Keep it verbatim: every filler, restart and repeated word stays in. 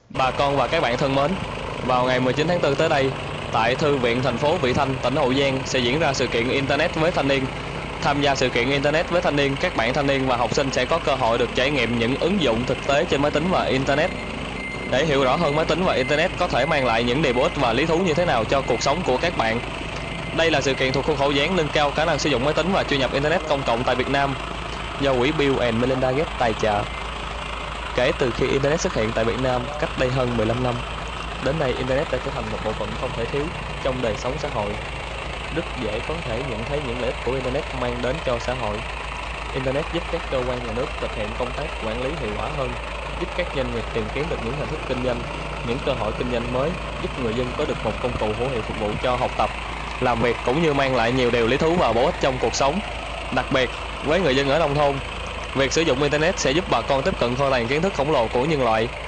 Bà con và các bạn thân mến, vào ngày mười chín tháng tư tới đây, tại Thư viện thành phố Vị Thanh, tỉnh Hậu Giang sẽ diễn ra sự kiện Internet với thanh niên. Tham gia sự kiện Internet với thanh niên, các bạn thanh niên và học sinh sẽ có cơ hội được trải nghiệm những ứng dụng thực tế trên máy tính và Internet. Để hiểu rõ hơn máy tính và Internet có thể mang lại những điều bổ ích và lý thú như thế nào cho cuộc sống của các bạn. Đây là sự kiện thuộc khuôn khổ dự án nâng cao khả năng sử dụng máy tính và truy nhập Internet công cộng tại Việt Nam do quỹ Bill and Melinda Gates tài trợ. Kể từ khi Internet xuất hiện tại Việt Nam cách đây hơn mười lăm năm, đến nay Internet đã trở thành một bộ phận không thể thiếu trong đời sống xã hội. Rất dễ có thể nhận thấy những lợi ích của Internet mang đến cho xã hội. Internet giúp các cơ quan nhà nước thực hiện công tác quản lý hiệu quả hơn, giúp các doanh nghiệp tìm kiếm được những hình thức kinh doanh, những cơ hội kinh doanh mới, giúp người dân có được một công cụ hữu hiệu phục vụ cho học tập, làm việc cũng như mang lại nhiều điều lý thú và bổ ích trong cuộc sống. Đặc biệt, với người dân ở nông thôn, việc sử dụng Internet sẽ giúp bà con tiếp cận kho tàng kiến thức khổng lồ của nhân loại.